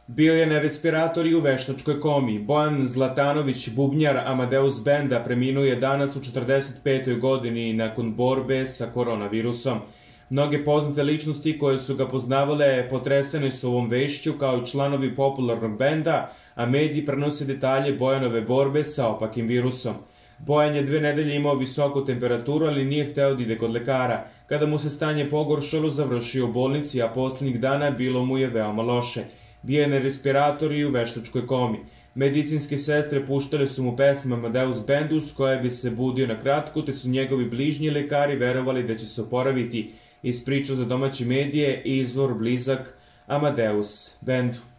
Bio je na respiratoru i u veštačkoj komi. Bojan Zlatanović, bubnjar Amadeus benda, preminuo je danas u 45. godini nakon borbe sa koronavirusom. Mnoge poznate ličnosti koje su ga poznavale potresene su ovom vešću kao i članovi popularnog benda, a mediji prenose detalje Bojanove borbe sa opakim virusom. Bojan je 2 nedelje imao visoku temperaturu, ali nije hteo da ide kod lekara. Kada mu se stanje pogoršalo, završio u bolnici, a poslednjih dana bilo mu je veoma loše. Bio je na respiratoru i u veštačkoj komi. Medicinske sestre puštale su mu pesme Amadeus bendu s koje bi se budio na kratko, te su njegovi bližnji lekari verovali da će se oporaviti, ispričao za domaće medije i izvor blizak Amadeus bendu.